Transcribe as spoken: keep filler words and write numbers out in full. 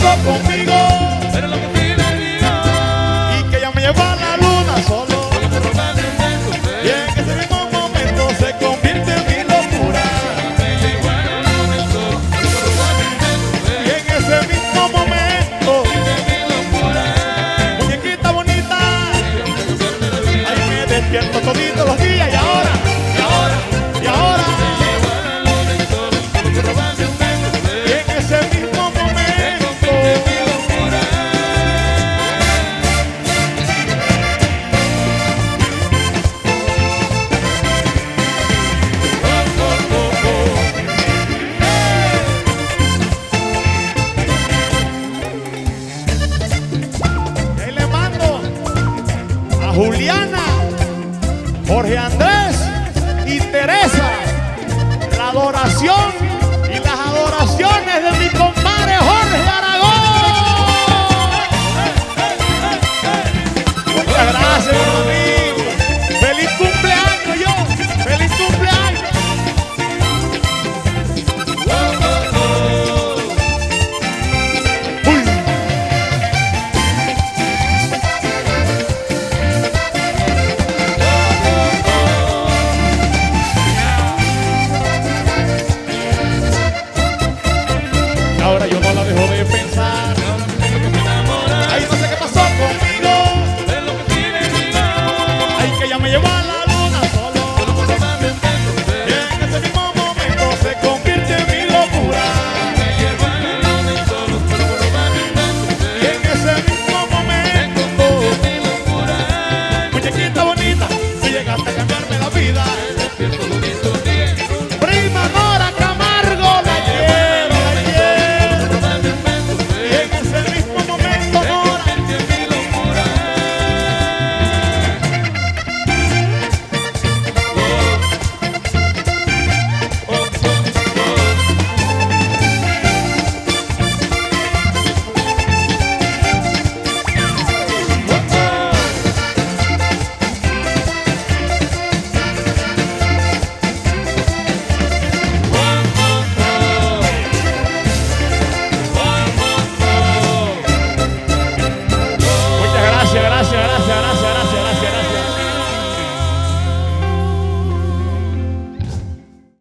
pasó conmigo, pero lo que sí le digo, y que ella me lleva a la luna solo, solo por robarme un beso de y en ese mismo momento se convierte en mi locura. me llevo a la luna el sol, solo por robarme un beso de Y en ese mismo momento, mi locura. muñequita bonita, ahí me despierto todito los días. Y ahora, y ahora, y ahora, Me llevo a la luna el sol, solo por robarme un beso de y en ese mismo momento, mi locura. Oh, oh, oh, y ahí le mando a Juliana, Jorge Andrés y Teresa, la adoración